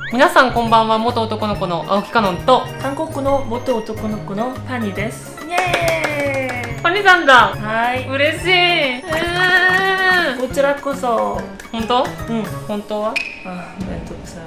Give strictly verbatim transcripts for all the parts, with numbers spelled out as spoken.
皆さんこんばんは。元男の子の青木かのんと韓国の元男の子のパニです。イエーイ。 パニさんだ。 はい。 嬉しい。 こちらこそ。 本当？ うん。 本当は？ あ、めんどくさい。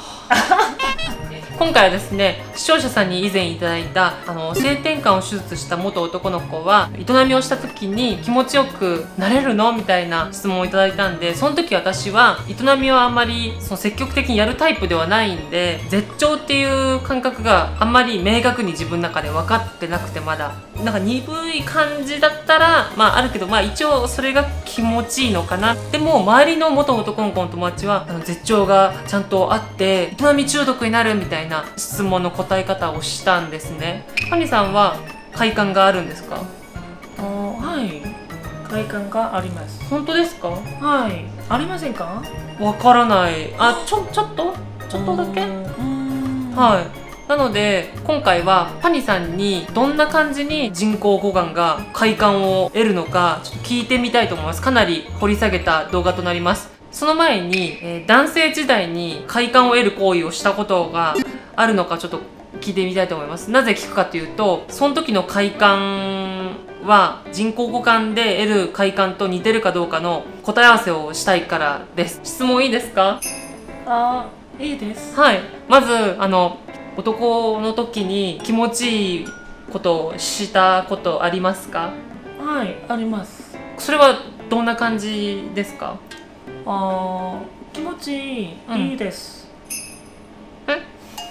今回はですね、視聴者さんに以前いただいたあの性転換を手術した元男の子は営みをした時に気持ちよくなれるのみたいな質問をいただいたんで、その時私は営みはあんまりその積極的にやるタイプではないんで、絶頂っていう感覚があんまり明確に自分の中で分かってなくて、まだなんか鈍い感じだったらまああるけど、まあ一応それが気持ちいいのかな。でも周りの元男の子の友達はあの絶頂がちゃんとあって営み中毒になるみたいな質問の答え方をしたんですね。パニさんは快感があるんですか？ あ、はい、快感があります。 本当ですか？ はい、ありませんか？ わからない。あ、ちょちょっとちょっとだけ。はい。なので今回はパニさんにどんな感じに人工睾丸が快感を得るのかちょっと聞いてみたいと思います。かなり掘り下げた動画となります。その前に、えー、男性時代に快感を得る行為をしたことがあるのかちょっと聞いてみたいと思います。なぜ聞くかというと、その時の快感は人工睾丸で得る快感と似てるかどうかの答え合わせをしたいからです。質問いいですか？ あ、いいです。 はい。まずあの男の時に気持ちいいことをしたことありますか？ はい、あります。 それはどんな感じですか？ あ、気持ちいい、うん、いいです。 え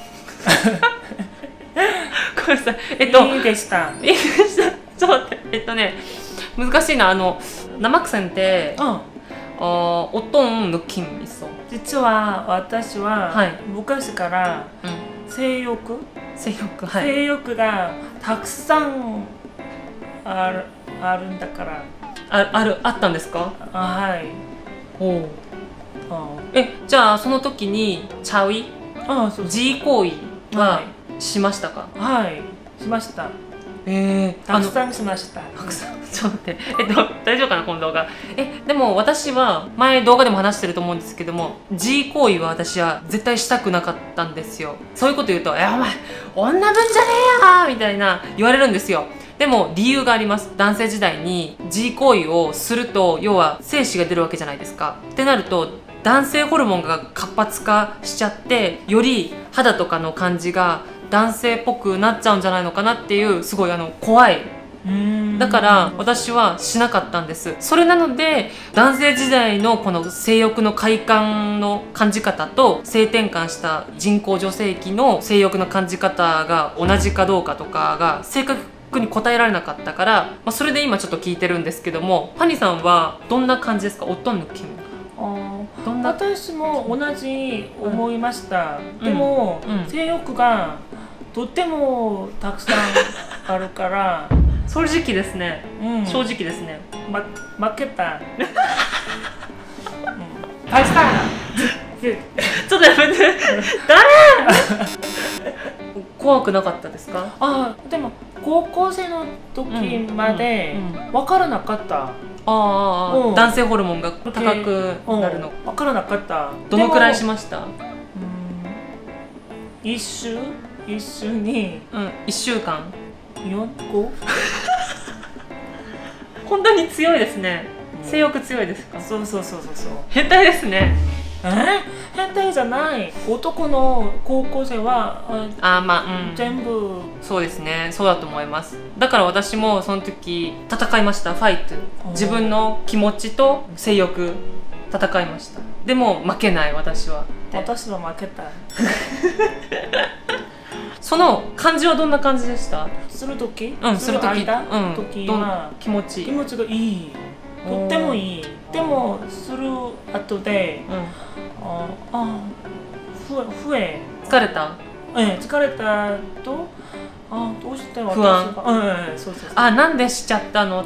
ごめんなさい。えっといいでした。 いいでした。ちょっと待って。えっとね、難しいな。あの남학생 때、うん、어 어떤 느낌 있어？ 実は私は、はい、昔から、うん、性欲、 性欲、はい、 性欲がたくさんあるあるんだから。 ああるあったんですか？ あ、はい。 おう。え、じゃあその時にチャウイ、自慰行為はしましたか？ はい、しました。 えー、 たくさんしました。 たくさん。ちょっと待って、えっと大丈夫かなこの動画。え、でも私は前動画でも話してると思うんですけども、自慰行為は私は絶対したくなかったんですよ。そういうこと言うと「え、お前女分じゃねえや!」みたいな言われるんですよ。でも理由があります。男性時代に自慰行為をすると要は精子が出るわけじゃないですか。ってなると男性ホルモンが活発化しちゃってより肌とかの感じが男性っぽくなっちゃうんじゃないのかなっていうすごいあの怖い。だから私はしなかったんです。それなので男性時代のこの性欲の快感の感じ方と性転換した人工女性器の性欲の感じ方が同じかどうかとかが正確に答えられなかったから、まあ、それで今ちょっと聞いてるんですけども、パニさんはどんな感じですか？어떤 느낌？ どんな？私も同じ思いました。うん、でも、うん、性欲がとってもたくさんあるから正直ですね、うん、正直ですね、 ま、負けた大したちょっとやめて誰怖くなかったですか？ あ、でも高校生の時まで分からなかった。ああ、うん、男性ホルモンが高くなるの、 分からなかった。 どのくらいしました？うん、 一週一週に、 うん、一週間よん、ご本当に強いですね。性欲強いですか？ そうそうそうそうそう。 変態ですね。 えー、変態じゃない。男の高校生はあ、まあ、うん、 全部そうですね。そうだと思います。だから私もその時戦いました。ファイト。自分の気持ちと性欲戦いました。でも負けない私は。 私は負けた。 その感じはどんな感じでした？ する時、 うん、する時、 うん、時は気持ちいい。 気持ちがいい。とってもいい。でもする後で、うん、ああ、ふ増え。 疲れた？ ええ、疲れたと、あ、どうして私が不安。 うん、そうそうそう。 あ、なんでしちゃったのって。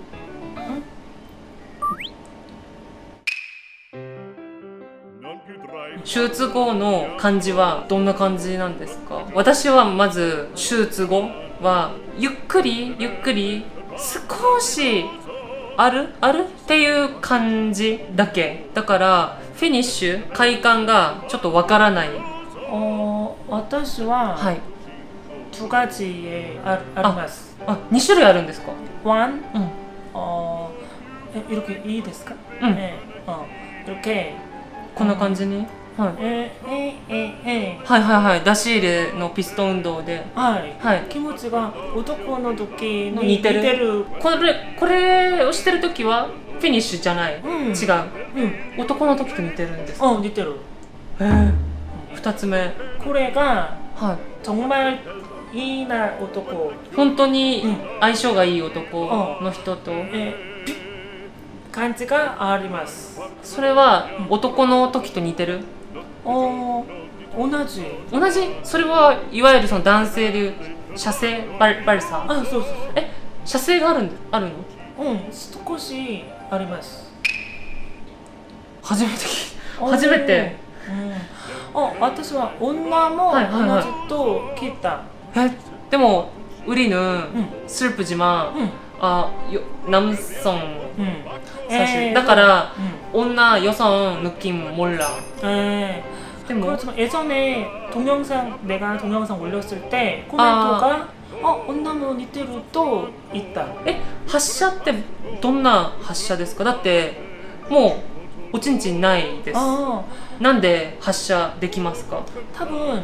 手術後の感じはどんな感じなんですか？私はまず手術後はゆっくりゆっくり少しあるあるっていう感じだけだからフィニッシュ快感がちょっとわからない。 어私ははい。 두 가지에 아, 아리마스. 아, 두種類あるんですか? one, 응. 어, 이렇게 이ですか? 응. 네, 어, 이렇게. こんな感じに? はい。 에, 에, 에, 에. はいはいはい。出し入れのピストン運動で。 はい。 はい。 気持ちが男の時に似てる。 似てる。 これ、これをしてる時はフィニッシュじゃない。うん、違う。うん。男の時と似てるんですか? うん、似てる。 へえ。二つ目。 これが、 はい。 정말いいな男。 本当に相性がいい男の人と、 え感じがあります。 それは男の時と似てる？ お同じ。 同じ？それはいわゆるその男性でいう射精バルバルサー？ あ、そうそうそう。 え、射精があるんあるの？ うん、少しあります。 初めて聞い初めて。 うん、あ、私は女も同じと聞いた。 え、でも우리는 슬프지만 아, 남성 사실.だから女여성 느낌 몰라. 네. 그렇지만 예전에 동영상 내가 동영상 올렸을 때 코멘트가 어, 언나무 니테루 또 있다. 에? 発射ってどんな発射ですか? だってもうおちんちんないです。なんで発射できますか? 多分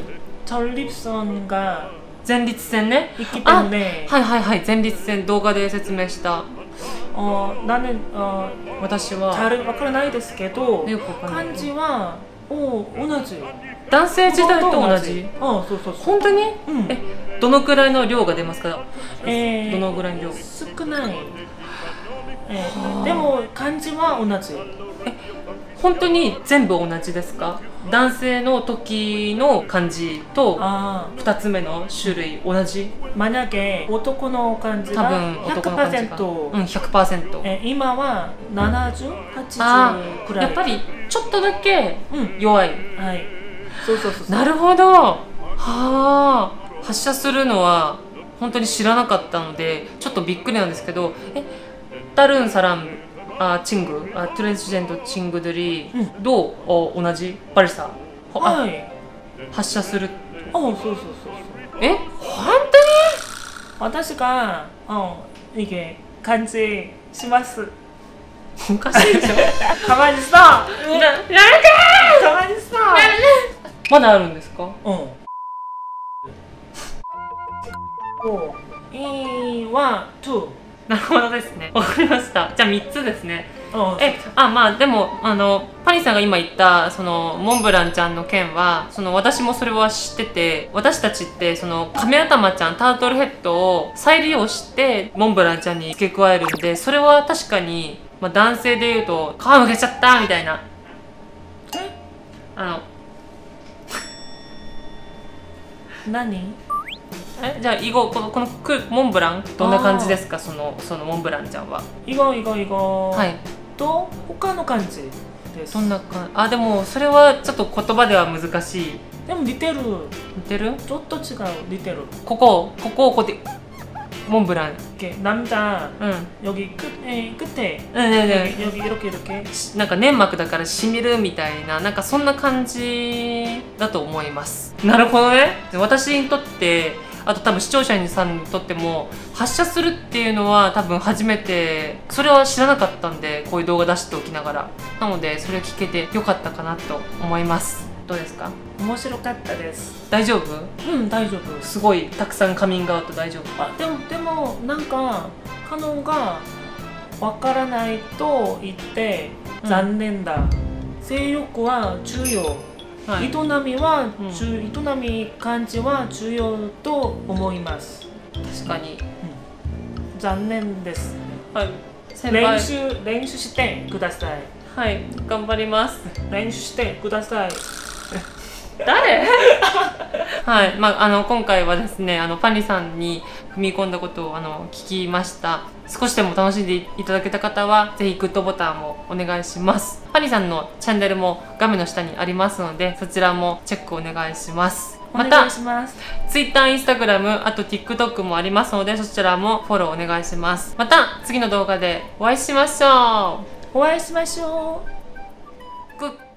전립선가 前立腺ね。 있기 때문에. はいはいはい。前立腺動画で説明した。 어, 나는 어, 私は 잘わからないですけど、 よくわからない。 漢字はお同じ。 男性時代と同じ。 あ、そうそうそう。 本当に？ うん。 え、どのくらいの量が出ますか？ えー、 どのぐらいの量？ 少ない。えー、でも漢字は同じ。 え、本当に全部同じですか？男性の時の漢字とふたつめの種類同じ？ 만약에男の漢字が ひゃくパーセント、 うん、ひゃくパーセント。 え今はななじゅう、はちじゅうくらい。 やっぱりちょっとだけ弱い。 うん、はい。そうそうそうそう。 なるほど。はあ、発射するのは本当に知らなかったのでちょっとびっくりなんですけど、え、다른 사람 아, 친구, 아, 트랜스젠더 친구들이 응. 도 어, 同じ 발사. 어, 아, はい。 発射する。 あ、そうそうそうそう。 え、本当に？ 私が、어、 이게 간지します。 おかしいでしょ？ 가만히 있어。 やめて！가만히 있어。 まだあるんですか？ うん。お、いはに。 なるほどですね。わかりました。じゃあみっつですね。 うん、 え、あ、まあでもあのパニーさんが今言ったそのモンブランちゃんの件はその私もそれは知ってて、私たちってそのカメ頭ちゃんタートルヘッドを再利用してモンブランちゃんに付け加えるんで、それは確かに、まあ、男性で言うと皮むけちゃったみたいな。 え？ あの何？ え、じゃあ以後このこのクモンブランどんな感じですか？そのそのモンブランちゃんは。 이거이거이거。 はい。 と他の感じです。 どんなか、あ、でもそれはちょっと言葉では難しい。 でも似てる。 似てる？ ちょっと違う。似てる。 ここここをこうやってモンブラン。 남자。 うん。 여기 끝에 끝에。 うんねね。 여기 이렇게 이렇게。 なんか粘膜だから染みるみたいな、なんかそんな感じだと思います。なるほどね。私にとって。あと多分視聴者さんにとっても発射するっていうのは多分初めて、それは知らなかったんでこういう動画出しておきながら、なのでそれを聞けてよかったかなと思います。どうですか？ 面白かったです。 大丈夫？ うん、大丈夫。 すごいたくさんカミングアウト。大丈夫？ あ、でもでもなんかカノンがわからないと言って残念だ。うん、性欲は重要。はい、営みは、うん、営み感じは重要と思います。 確かに、 うん、残念です。 はい、 練習練習してください。 はい、頑張ります。 練習してください。 誰？はい、まあ、あの今回はですね、あのパニさんに踏み込んだことをあの聞きました。少しでも楽しんでいただけた方はぜひグッドボタンをお願いします。パニさんのチャンネルも画面の下にありますので、そちらもチェックお願いします。また Twitter、Instagram、あと TikTok もありますので、そちらもフォローお願いします。また次の動画でお会いしましょう。 お会いしましょう。 グッ